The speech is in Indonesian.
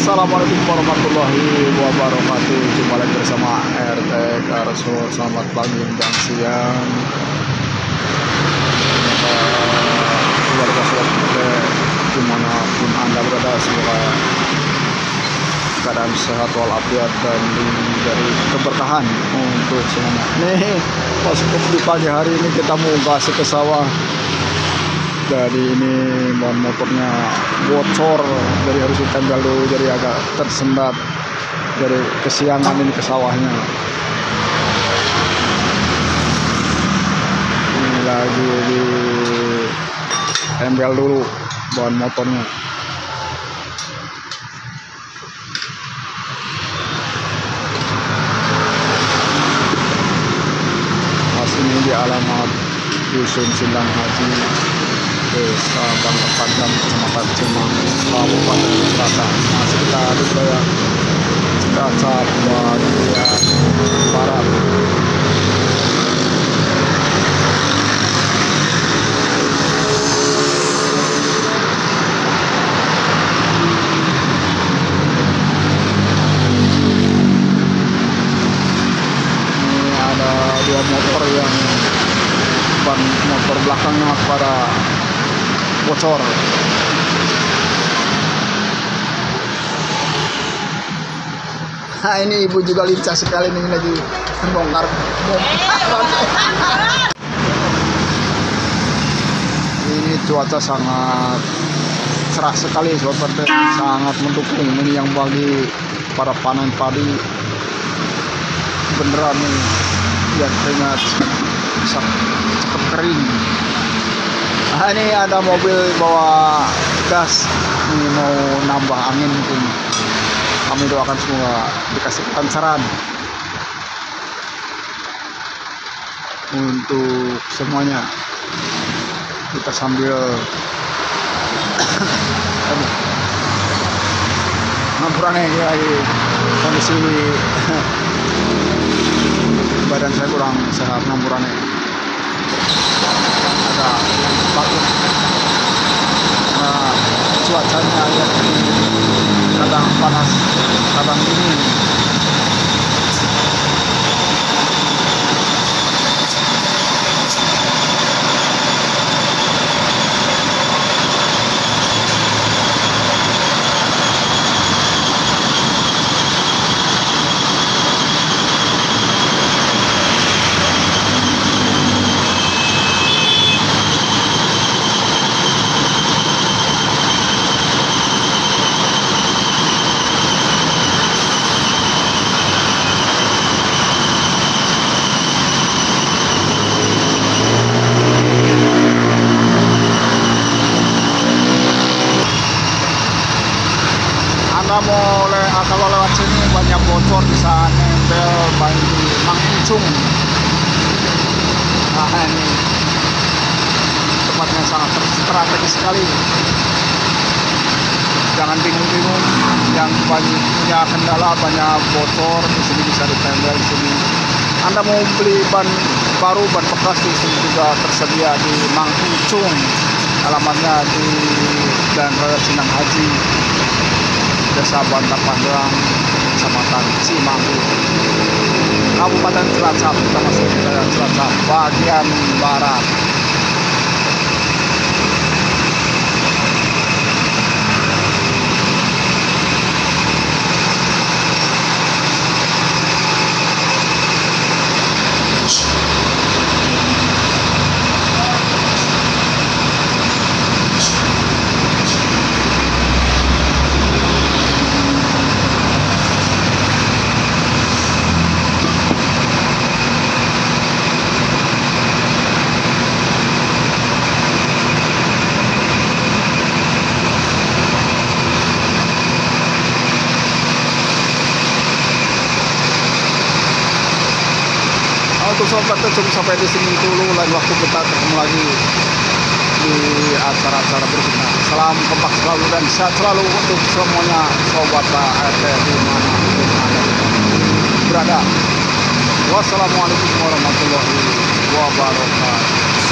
Assalamualaikum warahmatullahi wabarakatuh. Jumpa lagi bersama RT Karso. Selamat pagi dan siang keluarga sobat RT dimanapun anda berada. Semoga keadaan sehat walafiat dan dari keberkahan untuk semuanya. Nih pas di pagi hari ini kita mau gas ke sawah. Jadi ini ban motornya bocor, jadi harus ditempel dulu, jadi agak tersendat dari kesiangan ini ke sawahnya. Ini lagi ditempel dulu ban motornya. Pas ini di alamat Dusun Sindang Haji, Desa Bangka Padang, Kecamatan Cemang, Kabupaten Selatan. Masih kita di wilayah Cilacap bagian barat. Ini ada dua motor yang ban motor belakangnya pada bocor. Nah ini ibu juga lincah sekali nih, lagi membongkar. Ini cuaca sangat cerah sekali sobat, sangat mendukung ini yang bagi para panen padi beneran nih, biar keringat bisa cepat kering. Nah, ini ada mobil bawa gas, ini mau nambah angin mungkin. Kami doakan semoga dikasih kelancaran untuk semuanya. Kita sambil ngampurannya lagi kondisi ini. Badan saya kurang sehat, ngampurannya ada batuk karena cuacanya ya kadang panas kadang dingin. Kalau lewat sini banyak bocor, bisa nempel ban di Mangkucung. Nah ini tempatnya sangat strategis sekali. Jangan bingung-bingung, yang punya kendala banyak bocor di sini bisa ditempel di sini. Anda mau beli ban baru, ban bekas di sini juga tersedia di Mangkucung. Alamatnya di Jalan Raya Sindang Haji, Desa Bangka Padang, Kecamatan Cimanggu, Kabupaten Cilacap. Kita masih di wilayah Cilacap bagian barat. Untuk sobat cukup sampai di sini dulu, lain waktu kita ketemu lagi di acara-acara berikutnya. Salam kompak selalu dan sehat selalu untuk semuanya sobat RT dimanapun Anda berada. Wassalamualaikum warahmatullahi wabarakatuh.